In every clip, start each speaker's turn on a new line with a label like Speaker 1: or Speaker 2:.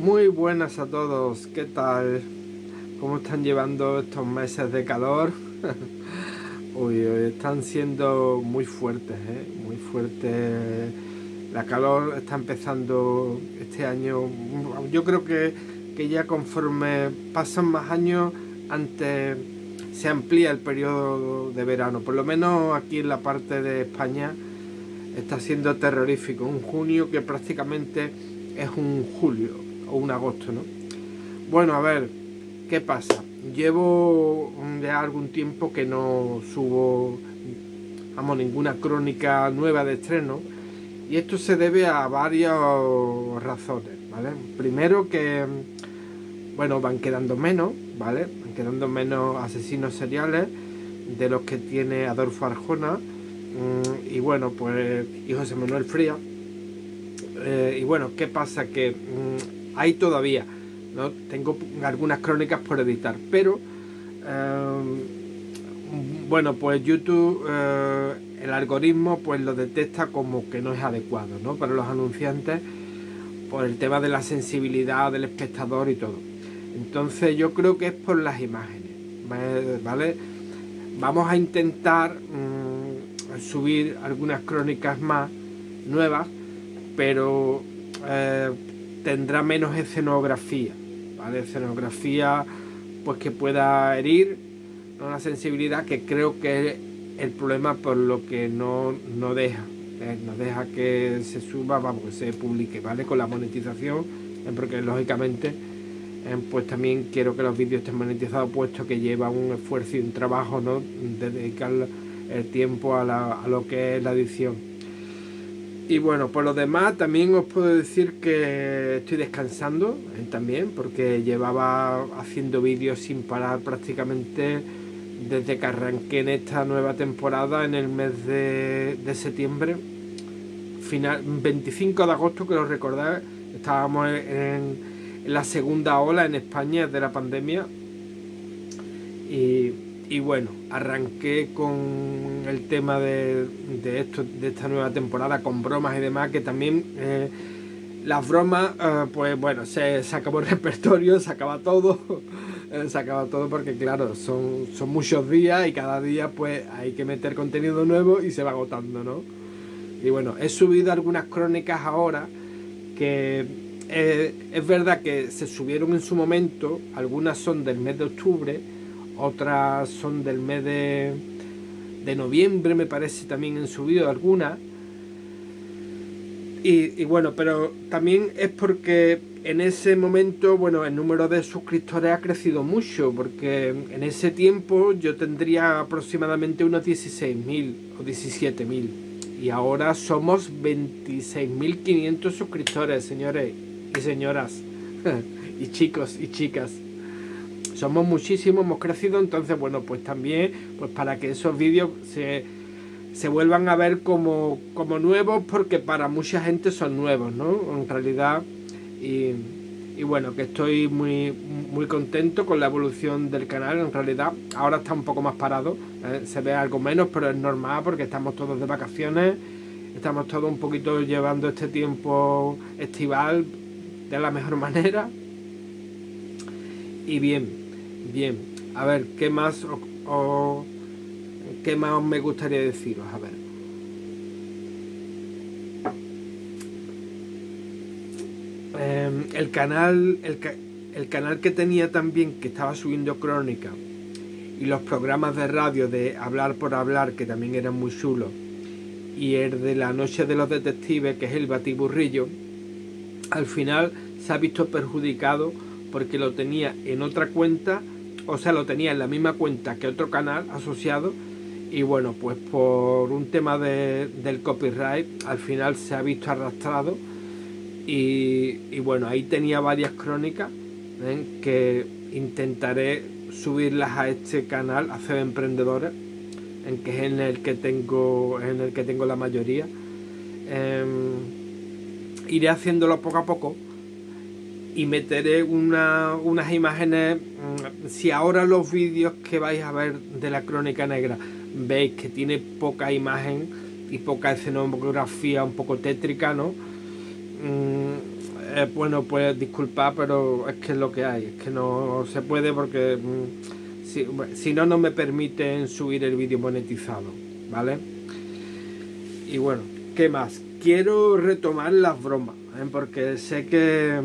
Speaker 1: Muy buenas a todos, ¿qué tal? ¿Cómo están llevando estos meses de calor? Uy, están siendo muy fuertes, muy fuertes. La calor está empezando este año. Yo creo que ya conforme pasan más años, antes se amplía el periodo de verano. Por lo menos aquí en la parte de España está siendo terrorífico. Un junio que prácticamente es un julio o un agosto, ¿no? Bueno, a ver, ¿qué pasa? Llevo ya algún tiempo que no subo, ninguna crónica nueva de estreno, y esto se debe a varias razones, ¿vale? Primero que, bueno, van quedando menos, ¿vale? Van quedando menos asesinos seriales de los que tiene Adolfo Arjona, y bueno, pues, y José Manuel Frías. Y bueno, ¿qué pasa? Que hay todavía, ¿no? Tengo algunas crónicas por editar, pero bueno, pues YouTube, el algoritmo pues lo detecta como que no es adecuado, ¿no? Para los anunciantes, por el tema de la sensibilidad del espectador y todo. Entonces yo creo que es por las imágenes, ¿vale? Vamos a intentar subir algunas crónicas más nuevas, pero tendrá menos escenografía, ¿vale? Escenografía pues que pueda herir, ¿no? La sensibilidad, que creo que es el problema por lo que no deja que se suba, vamos, que se publique, ¿vale? Con la monetización, porque lógicamente pues también quiero que los vídeos estén monetizados, puesto que lleva un esfuerzo y un trabajo, ¿no? De dedicar el tiempo a lo que es la edición. Y bueno, por lo demás también os puedo decir que estoy descansando también, porque llevaba haciendo vídeos sin parar prácticamente desde que arranqué en esta nueva temporada en el mes de septiembre, final 25 de agosto, que lo recordáis, estábamos en la segunda ola en España de la pandemia. Y bueno, arranqué con el tema de esta nueva temporada, con bromas y demás, que también las bromas, pues bueno, se acabó el repertorio, se acaba todo, porque claro, son muchos días y cada día pues hay que meter contenido nuevo y se va agotando, ¿no? Y bueno, he subido algunas crónicas ahora que es verdad que se subieron en su momento, algunas son del mes de octubre, otras son del mes de noviembre, me parece, también han subido algunas. Y bueno, pero también es porque en ese momento, bueno, el número de suscriptores ha crecido mucho, porque en ese tiempo yo tendría aproximadamente unos 16.000 o 17.000, y ahora somos 26.500 suscriptores, señores y señoras, y chicos y chicas. Somos muchísimos, hemos crecido. Entonces bueno, pues también pues para que esos vídeos se vuelvan a ver como nuevos, porque para mucha gente son nuevos, ¿no? En realidad, y bueno, que estoy muy contento con la evolución del canal. En realidad ahora está un poco más parado, se ve algo menos, pero es normal porque estamos todos de vacaciones, estamos todos un poquito llevando este tiempo estival de la mejor manera. Y bien, a ver, ¿qué más me gustaría deciros? A ver, el canal que tenía también, que estaba subiendo crónica, y los programas de radio de Hablar por Hablar, que también eran muy chulos, y el de La Noche de los Detectives, que es el Batiburrillo, al final se ha visto perjudicado porque lo tenía en otra cuenta, o sea, lo tenía en la misma cuenta que otro canal asociado, y bueno, pues por un tema del copyright al final se ha visto arrastrado. Y bueno, ahí tenía varias crónicas que intentaré subirlas a este canal, a Febe Emprendedores, que es en el que tengo la mayoría. Iré haciéndolo poco a poco y meteré unas imágenes. Si ahora los vídeos que vais a ver de la Crónica Negra veis que tiene poca imagen y poca escenografía, un poco tétrica, ¿no? Bueno, pues disculpad, pero es que es lo que hay, es que no se puede porque si no, no me permiten subir el vídeo monetizado, ¿vale? Y bueno, ¿qué más? Quiero retomar las bromas, porque sé que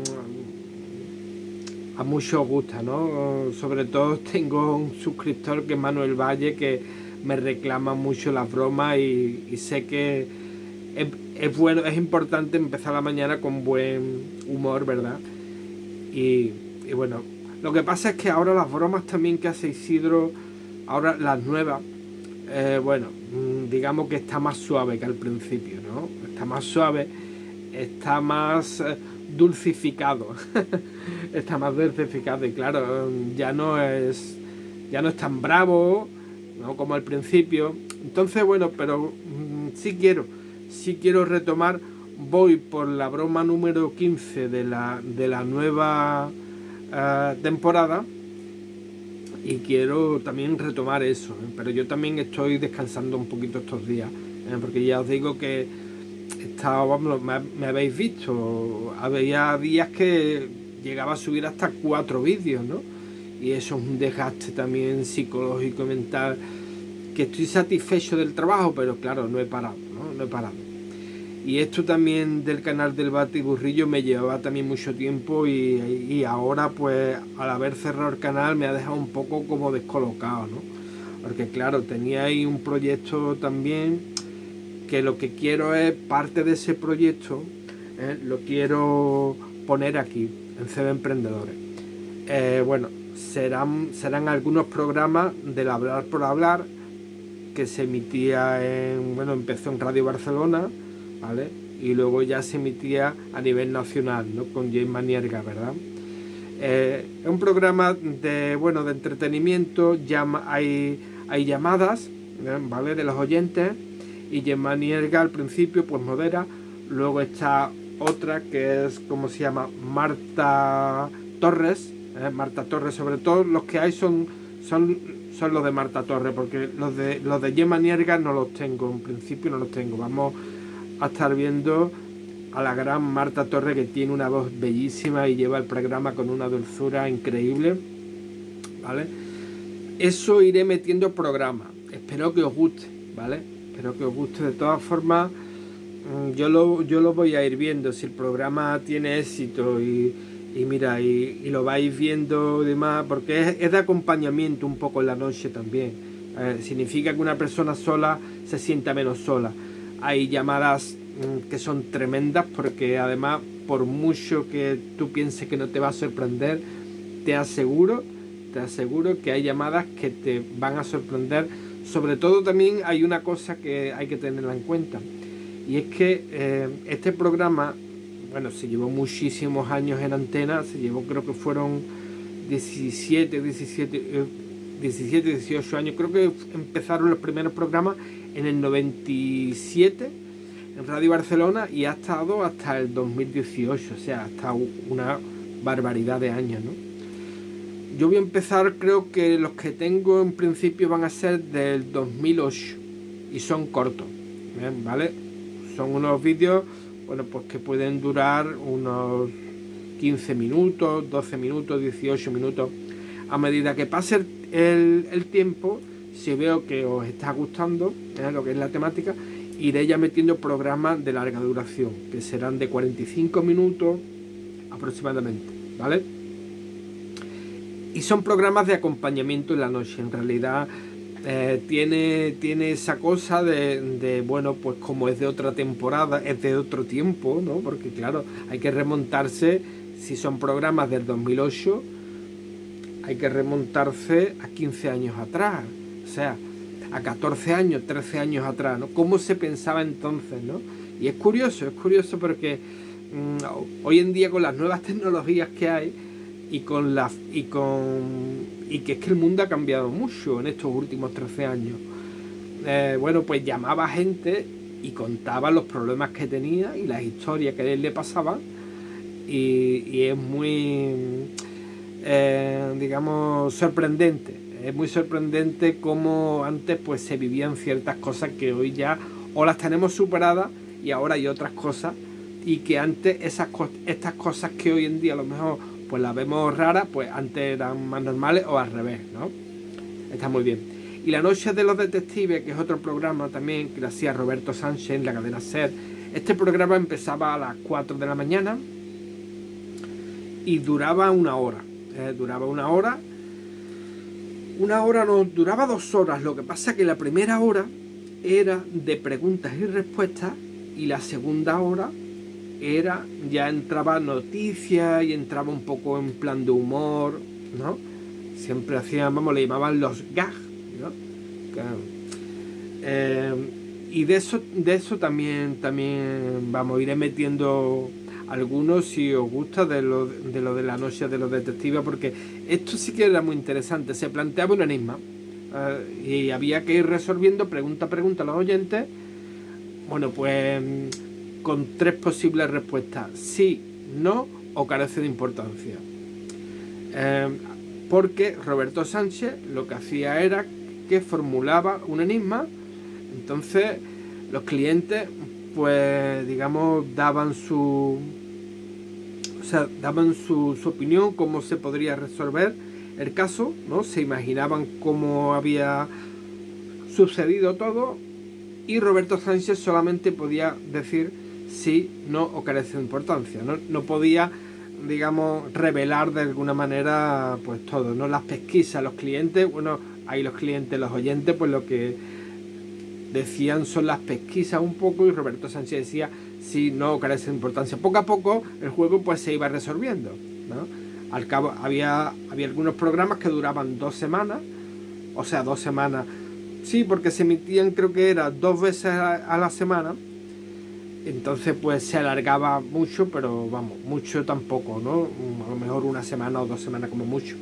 Speaker 1: a muchos gusta, ¿no? Sobre todo tengo un suscriptor que es Manuel Valle, que me reclama mucho las bromas y sé que es bueno, es importante empezar la mañana con buen humor, ¿verdad? Y bueno, lo que pasa es que ahora las bromas también que hace Isidro, ahora las nuevas, bueno, digamos que está más suave que al principio, ¿no? Está más suave, está más dulcificado, está más dulcificado y claro, ya no es tan bravo, ¿no? Como al principio. Entonces, bueno, pero sí quiero retomar. Voy por la broma número 15 de la nueva temporada y quiero también retomar eso, pero yo también estoy descansando un poquito estos días, porque ya os digo que vamos, me habéis visto, había días que llegaba a subir hasta 4 vídeos, ¿no? Y eso es un desgaste también psicológico y mental, que estoy satisfecho del trabajo, pero claro, no he parado, ¿no? No he parado. Y esto también del canal del Batiburrillo me llevaba también mucho tiempo y ahora pues al haber cerrado el canal me ha dejado un poco como descolocado, ¿no? Porque claro, tenía ahí un proyecto también que lo que quiero es parte de ese proyecto, lo quiero poner aquí en CB Emprendedores. Bueno, serán algunos programas del Hablar por Hablar que se emitía empezó en Radio Barcelona, ¿vale? Y luego ya se emitía a nivel nacional, ¿no? Con Jaime Manierga, ¿verdad? Es un programa de entretenimiento, hay llamadas, ¿vale? De los oyentes, y Jaime Manierga al principio pues modera. Luego está otra que es, ¿cómo se llama? Marta Torres, sobre todo los que hay son los de Marta Torres, porque los de Jaime Manierga no los tengo, en principio no los tengo. Vamos a estar viendo a la gran Marta Torres, que tiene una voz bellísima y lleva el programa con una dulzura increíble, ¿vale? Eso iré metiendo programas, espero que os guste, ¿vale? Espero que os guste. De todas formas, yo lo voy a ir viendo, si el programa tiene éxito y mira, y lo vais viendo y demás, porque es de acompañamiento un poco en la noche también. Significa que una persona sola se sienta menos sola. Hay llamadas que son tremendas, porque además, por mucho que tú pienses que no te va a sorprender, te aseguro que hay llamadas que te van a sorprender. Sobre todo también hay una cosa que hay que tenerla en cuenta, y es que este programa, bueno, se llevó muchísimos años en antena, creo que fueron 17, 18 años, creo que empezaron los primeros programas en el 97 en Radio Barcelona y ha estado hasta el 2018, o sea, hasta una barbaridad de años, ¿no? Yo voy a empezar, creo que los que tengo en principio van a ser del 2008 y son cortos, ¿vale? Son unos vídeos, bueno, pues que pueden durar unos 15 minutos, 12 minutos, 18 minutos. A medida que pase el tiempo, si veo que os está gustando lo que es la temática, iré ya metiendo programas de larga duración, que serán de 45 minutos aproximadamente, ¿vale? Y son programas de acompañamiento en la noche. En realidad tiene esa cosa de, bueno, pues como es de otra temporada, es de otro tiempo, ¿no? Porque claro, hay que remontarse, si son programas del 2008, hay que remontarse a 15 años atrás, o sea, a 14 años, 13 años atrás, ¿no? ¿Cómo se pensaba entonces, no? Y es curioso porque hoy en día, con las nuevas tecnologías que hay, y que es que el mundo ha cambiado mucho en estos últimos 13 años. Bueno, pues llamaba a gente y contaba los problemas que tenía y las historias que a él le pasaban, y es muy, digamos, sorprendente. Es muy sorprendente cómo antes pues se vivían ciertas cosas que hoy ya o las tenemos superadas, y ahora hay otras cosas y que antes estas cosas que hoy en día a lo mejor pues las vemos raras, pues antes eran más normales o al revés, ¿no? Está muy bien. Y La Noche de los Detectives, que es otro programa también que lo hacía Roberto Sánchez en la cadena SER. Este programa empezaba a las 4 de la mañana y duraba una hora. Duraba una hora. Una hora no, duraba 2 horas. Lo que pasa es que la primera hora era de preguntas y respuestas y la segunda hora era, ya entraba noticias y entraba un poco en plan de humor, ¿no? Siempre hacían, vamos, le llamaban los gags, ¿no? Y de eso también vamos, iré metiendo algunos si os gusta de lo de La Noche de los Detectives, porque esto sí que era muy interesante. Se planteaba un enigma y había que ir resolviendo pregunta a pregunta a los oyentes. Bueno, pues con 3 posibles respuestas: sí, no o carece de importancia. Porque Roberto Sánchez lo que hacía era que formulaba un enigma, entonces los clientes pues digamos daban su opinión, cómo se podría resolver el caso, ¿no? Se imaginaban cómo había sucedido todo y Roberto Sánchez solamente podía decir sí, no o carece de importancia, no podía, digamos, revelar de alguna manera pues todo, ¿no? Las pesquisas, los clientes, bueno, ahí los clientes, los oyentes, pues lo que decían son las pesquisas un poco y Roberto Sánchez decía sí, no o carece de importancia. Poco a poco el juego pues se iba resolviendo, ¿no? Al cabo había algunos programas que duraban 2 semanas, o sea, 2 semanas, sí, porque se emitían, creo que era 2 veces a la semana. Entonces pues se alargaba mucho, pero vamos, mucho tampoco, ¿no? A lo mejor 1 semana o 2 semanas como mucho.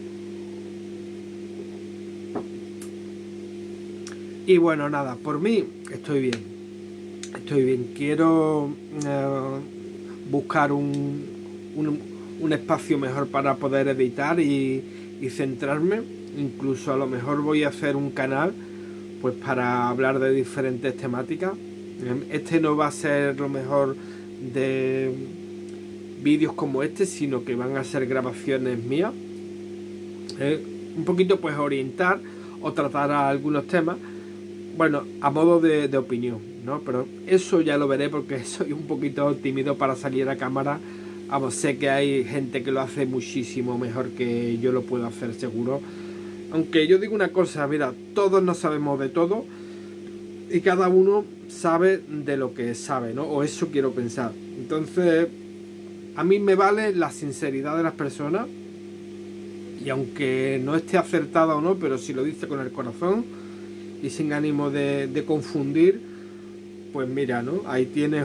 Speaker 1: Y bueno, nada, por mí estoy bien. Quiero buscar un espacio mejor para poder editar y centrarme. Incluso a lo mejor voy a hacer un canal pues para hablar de diferentes temáticas. Este no va a ser lo mejor de vídeos como este, sino que van a ser grabaciones mías. Un poquito pues orientar o tratar a algunos temas, bueno, a modo de opinión, ¿no? Pero eso ya lo veré porque soy un poquito tímido para salir a cámara. Vamos, sé que hay gente que lo hace muchísimo mejor que yo lo puedo hacer, seguro. Aunque yo digo una cosa, mira, todos no sabemos de todo y cada uno sabe de lo que sabe, ¿no? O eso quiero pensar. Entonces, a mí me vale la sinceridad de las personas y aunque no esté acertada o no, pero si lo dice con el corazón y sin ánimo de confundir, pues mira, ¿no? Ahí tienes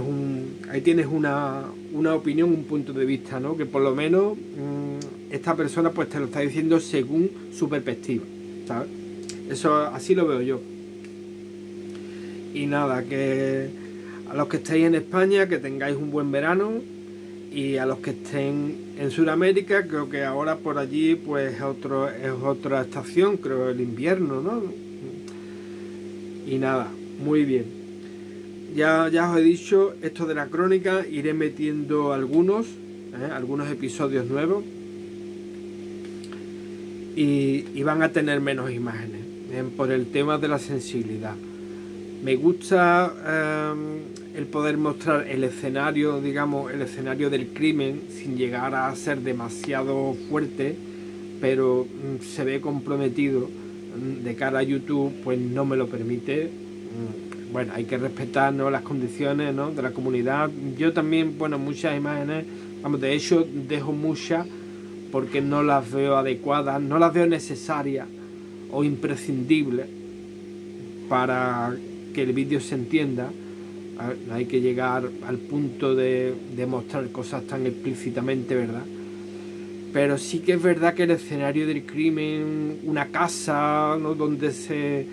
Speaker 1: una opinión, un punto de vista, ¿no? Que por lo menos esta persona pues te lo está diciendo según su perspectiva, ¿sabes? Eso así lo veo yo. Y nada, que a los que estéis en España, que tengáis un buen verano, y a los que estén en Sudamérica, creo que ahora por allí pues es otra estación, creo el invierno, ¿no? Y nada, muy bien. Ya os he dicho esto de la crónica, iré metiendo algunos episodios nuevos y van a tener menos imágenes por el tema de la sensibilidad. Me gusta el poder mostrar el escenario, digamos, el escenario del crimen sin llegar a ser demasiado fuerte, pero se ve comprometido de cara a YouTube, pues no me lo permite. Bueno, hay que respetar, ¿no?, las condiciones, ¿no?, de la comunidad. Yo también, bueno, muchas imágenes, vamos, de hecho dejo muchas porque no las veo adecuadas, no las veo necesarias o imprescindibles para que el vídeo se entienda. Hay que llegar al punto de mostrar cosas tan explícitamente, ¿verdad? Pero sí que es verdad que el escenario del crimen, una casa, ¿no?, donde se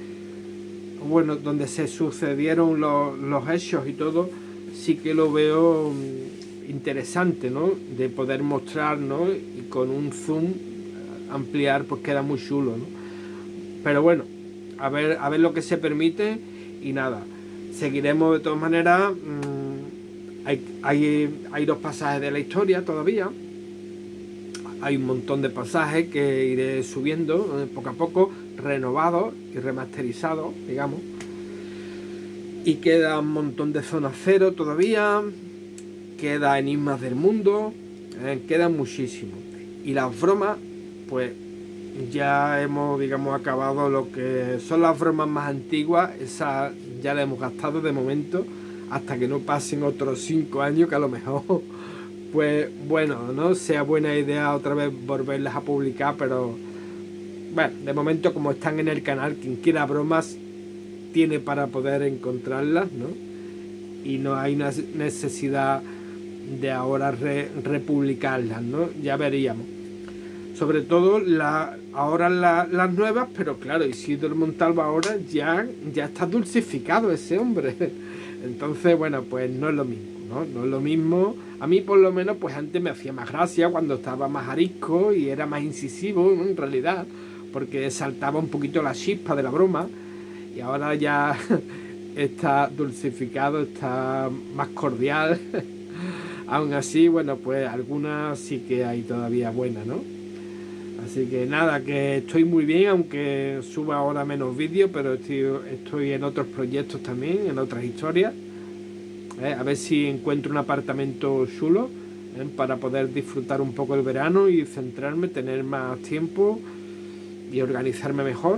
Speaker 1: sucedieron los hechos y todo, sí que lo veo interesante, ¿no?, de poder mostrar, ¿no?, y con un zoom ampliar, pues queda muy chulo, ¿no? Pero bueno, a ver lo que se permite y nada, seguiremos de todas maneras Hay 2 pasajes de la historia todavía. Hay un montón de pasajes que iré subiendo poco a poco, renovados y remasterizados, digamos. Y queda un montón de Zona Cero todavía. Queda Enigmas del Mundo. Quedan muchísimos. Y las bromas, pues ya hemos, digamos, acabado lo que son las bromas más antiguas. Esas ya las hemos gastado de momento, hasta que no pasen otros 5 años, que a lo mejor, pues bueno, no sea buena idea otra vez volverlas a publicar, pero bueno, de momento, como están en el canal, quien quiera bromas tiene para poder encontrarlas, ¿no? Y no hay una necesidad de ahora republicarlas, ¿no? Ya veríamos. Sobre todo ahora las nuevas, pero claro, Isidro Montalvo ahora ya está dulcificado ese hombre. Entonces, bueno, pues no es lo mismo, ¿no? No es lo mismo. A mí, por lo menos, pues antes me hacía más gracia cuando estaba más arisco y era más incisivo, ¿no? En realidad, porque saltaba un poquito la chispa de la broma, y ahora ya está dulcificado, está más cordial. Aún así, bueno, pues algunas sí que hay todavía buenas, ¿no? Así que nada, que estoy muy bien, aunque suba ahora menos vídeos, pero estoy en otros proyectos también, en otras historias. A ver si encuentro un apartamento chulo, para poder disfrutar un poco el verano y centrarme, tener más tiempo y organizarme mejor.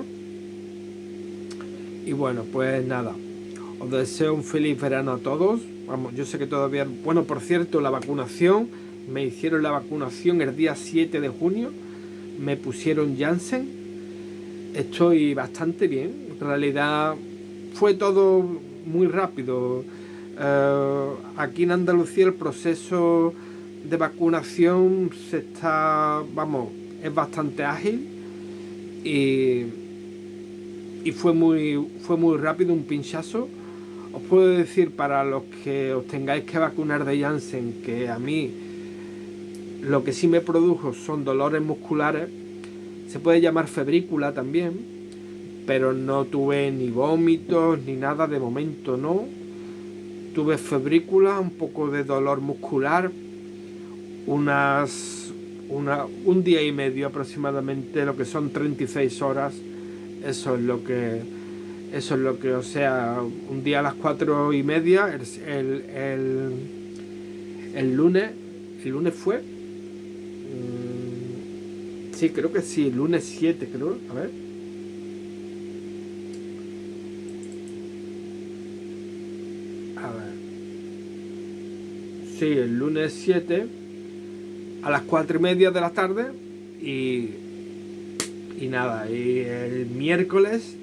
Speaker 1: Y bueno, pues nada, os deseo un feliz verano a todos. Vamos, yo sé que todavía... Bueno, por cierto, la vacunación, me hicieron la vacunación el día 7 de junio. Me pusieron Janssen. Estoy bastante bien. En realidad fue todo muy rápido. Aquí en Andalucía el proceso de vacunación es bastante ágil, y fue muy rápido, un pinchazo. Os puedo decir, para los que os tengáis que vacunar de Janssen, que a mí lo que sí me produjo son dolores musculares. Se puede llamar febrícula también, pero no tuve ni vómitos ni nada de momento, no. Tuve febrícula, un poco de dolor muscular, un día y medio aproximadamente, lo que son 36 horas. Eso es lo que, o sea, un día a las 4:30, el lunes fue, sí, creo que sí, el lunes 7, creo, a ver. Sí, el lunes 7 a las 4:30 de la tarde, y nada, y el miércoles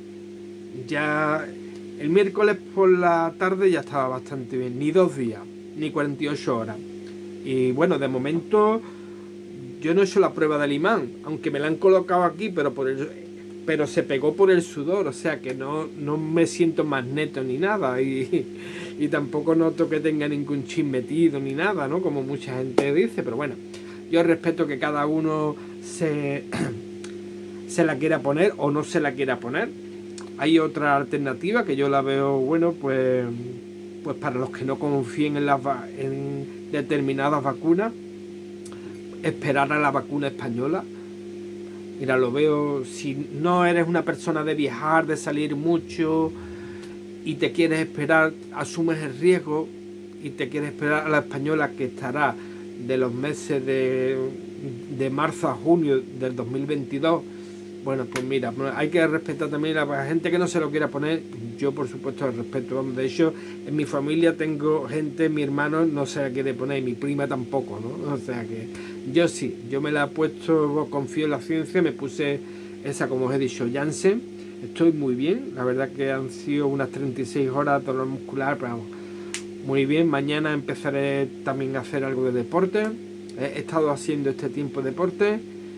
Speaker 1: por la tarde ya estaba bastante bien, ni 2 días, ni 48 horas. Y bueno, de momento yo no he hecho la prueba del imán, aunque me la han colocado aquí, pero se pegó por el sudor, o sea que no me siento magneto ni nada, y tampoco noto que tenga ningún chip metido ni nada, ¿no? Como mucha gente dice, pero bueno, yo respeto que cada uno se la quiera poner o no se la quiera poner. Hay otra alternativa que yo la veo, bueno, pues para los que no confíen en determinadas vacunas, esperar a la vacuna española. Mira, lo veo, si no eres una persona de viajar, de salir mucho y te quieres esperar, asumes el riesgo y te quieres esperar a la española, que estará de los meses de marzo a junio del 2022. Bueno, pues mira, hay que respetar también a la gente que no se lo quiera poner. Yo, por supuesto, respeto. De hecho, en mi familia tengo gente, mi hermano no se la quiere poner, y mi prima tampoco, ¿no? O sea que yo sí, yo me la he puesto, confío en la ciencia, me puse esa, como os he dicho, Janssen. Estoy muy bien, la verdad que han sido unas 36 horas de dolor muscular, pero vamos, muy bien. Mañana empezaré también a hacer algo de deporte. He estado haciendo este tiempo de deporte,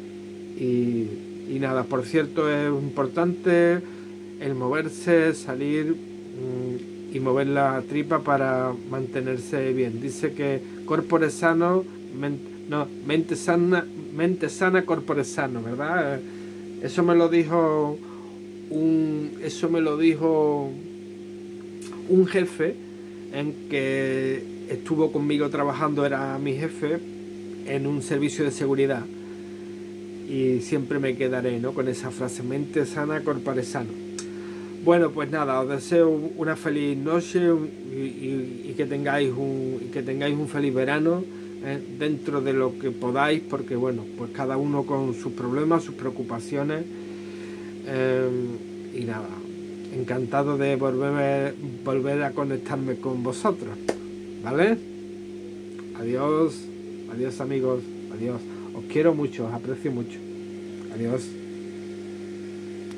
Speaker 1: y nada, por cierto, es importante el moverse, salir y mover la tripa para mantenerse bien. Dice que corpore sano, mente sana, corpore sano, ¿verdad? Eso me lo dijo un jefe, en que estuvo conmigo trabajando, era mi jefe en un servicio de seguridad, y siempre me quedaré, ¿no?, con esa frase: mente sana, corpore sano. Bueno, pues nada, os deseo una feliz noche y que tengáis un feliz verano, dentro de lo que podáis, porque bueno, pues cada uno con sus problemas, sus preocupaciones, y nada, encantado de volver a conectarme con vosotros, ¿vale? Adiós, adiós amigos, adiós, os quiero mucho, os aprecio mucho, adiós.